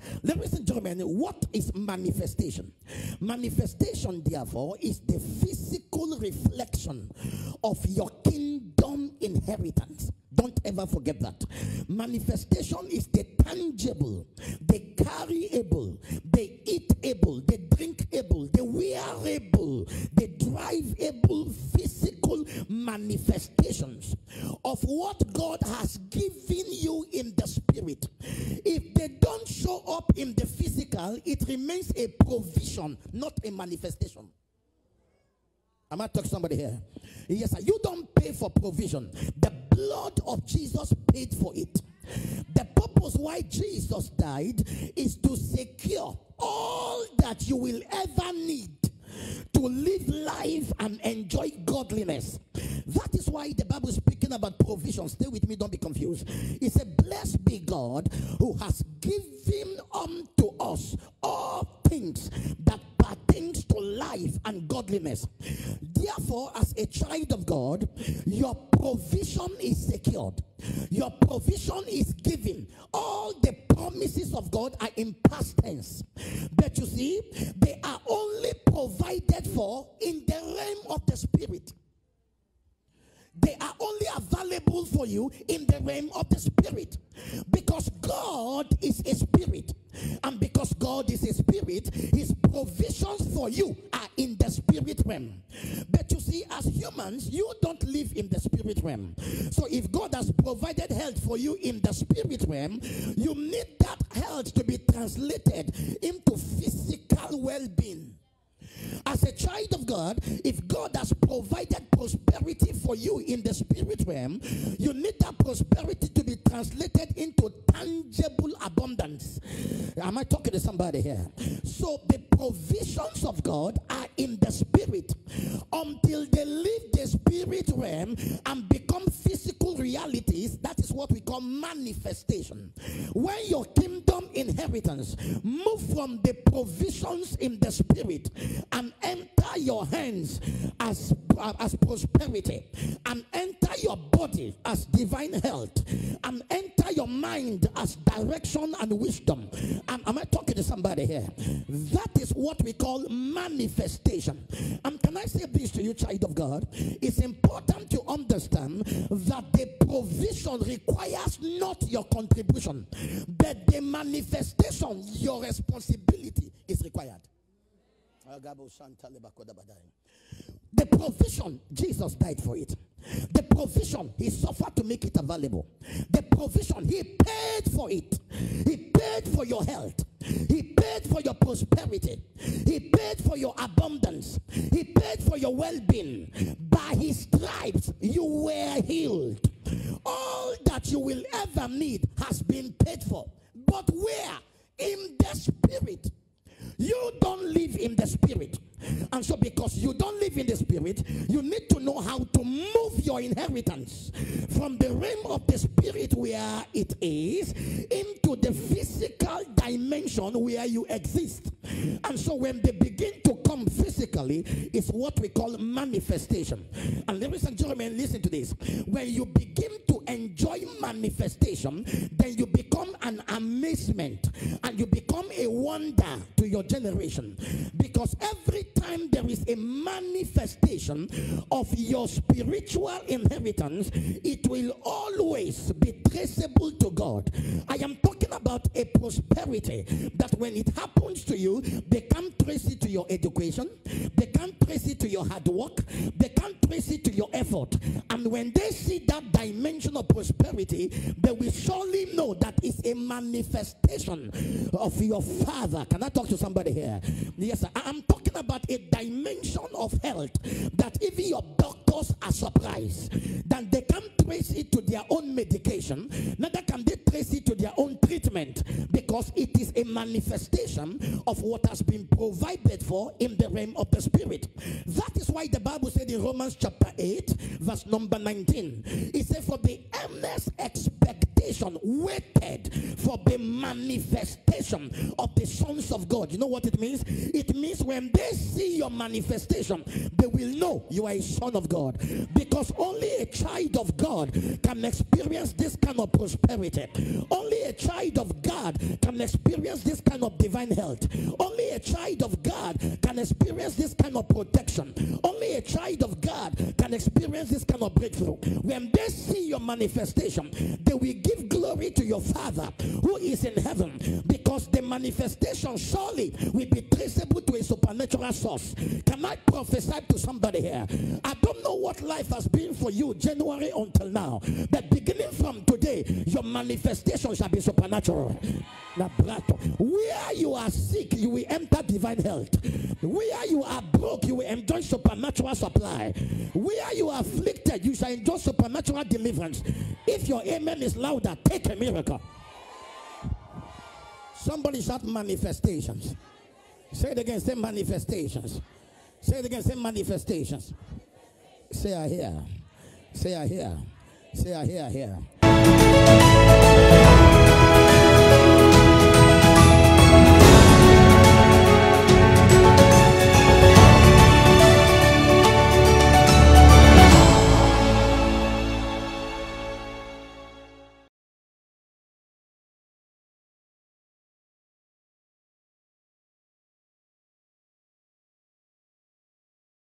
Ladies and gentlemen, what is manifestation? Manifestation, therefore, is the physical reflection of your kingdom inheritance. Don't ever forget that. Manifestation is the tangible, the carryable, the eatable, the drinkable, the wearable, the driveable physical manifestations of what God has given you in the spirit. If they don't show up in the physical, it remains a provision, not a manifestation. Am I talking to somebody here? Yes, sir. You don't pay for provision. The blood of Jesus paid for it. The purpose why Jesus died is to secure all that you will ever need to live life and enjoy godliness. That is why the Bible is speaking about provision. Stay with me, don't be confused. It said, blessed be God who has given unto us all things that pertains to life and godliness. Therefore, as a child of God, your provision is secured. Your provision is given. All the promises of God are in past tense. But you see, they are only provided for in the realm of the spirit. They are only available for you in the realm of the spirit. Because God is a spirit. And because God is a spirit, his provisions for you are in the spirit realm. But you see, as humans, you don't live in the spirit realm. So if God has provided health for you in the spirit realm, you need that health to be translated into physical well-being. As a child of God, if God has provided prosperity for you in the spirit realm, you need that prosperity to be translated into tangible abundance. Am I talking to somebody here? So the provisions of God are in the spirit. Until they leave the spirit realm and become physical realities, that is what we call manifestation. When your kingdom inheritance move from the provisions in the spirit and enter your hands as prosperity, and enter your body as divine health, and enter your mind as direction and wisdom. Am I talking to somebody here? That is what we call manifestation. And can I say this to you, child of God? It's important to understand that the provision requires not your contribution, but the manifestation, your responsibility is required. The provision, Jesus died for it. The provision, he suffered to make it available. The provision, he paid for it. He paid for your health. He paid for your prosperity. He paid for your abundance. He paid for your well-being. By his stripes, you were healed. All that you will ever need has been paid for. But where? In the spirit. You don't live in the spirit. And so because you don't live in the spirit, you need to know how to move your inheritance from the realm of the spirit where it is into the physical dimension where you exist. And so when they begin to come physically, it's what we call manifestation. And ladies and gentlemen, listen to this. When you begin to enjoy manifestation, then you become an amazement and you become a wonder to your generation. Because every time there is a manifestation of your spiritual inheritance, it will always be traceable to God. I am talking about a prosperity that when it happens to you, they can't trace it to your education, they can't trace it to your hard work, they can't trace it to your effort. And when they see that dimension of prosperity, they will surely know that it's a manifestation of your Father. Can I talk to somebody here? Yes, sir. I'm talking about a dimension of health that even your doctors are surprised that they can't trace it to their own medication, neither can they trace it to their own treatment, because it is a manifestation of what has been provided for in the realm of the spirit. That is why the Bible said in Romans chapter 8 verse number 19, it said, for the earnest expectation waited for the manifestation of the sons of God. You know what it means? It means when they see your manifestation, they will know you are a son of God, because only a child of God can experience this kind of prosperity. Only a child of God can experience this kind of divine health. Only a child of God can experience this kind of protection. Only a child of God can experience this kind of breakthrough. When they see your manifestation, they will give glory to your Father who is in heaven, because the manifestation surely will be traceable to a supernatural source. Can I prophesy to somebody here? I don't know what life has been for you January until now, but beginning from today, your manifestation shall be supernatural. Where you are sick, you will enter divine health. Where you are broke, you will enjoy supernatural supply. Where you are afflicted, you shall enjoy supernatural deliverance. If your amen is louder, take a miracle. Somebody shout manifestations. Say it again, say manifestations. Say it again, say manifestations. Say I hear. Say I hear. Say I hear.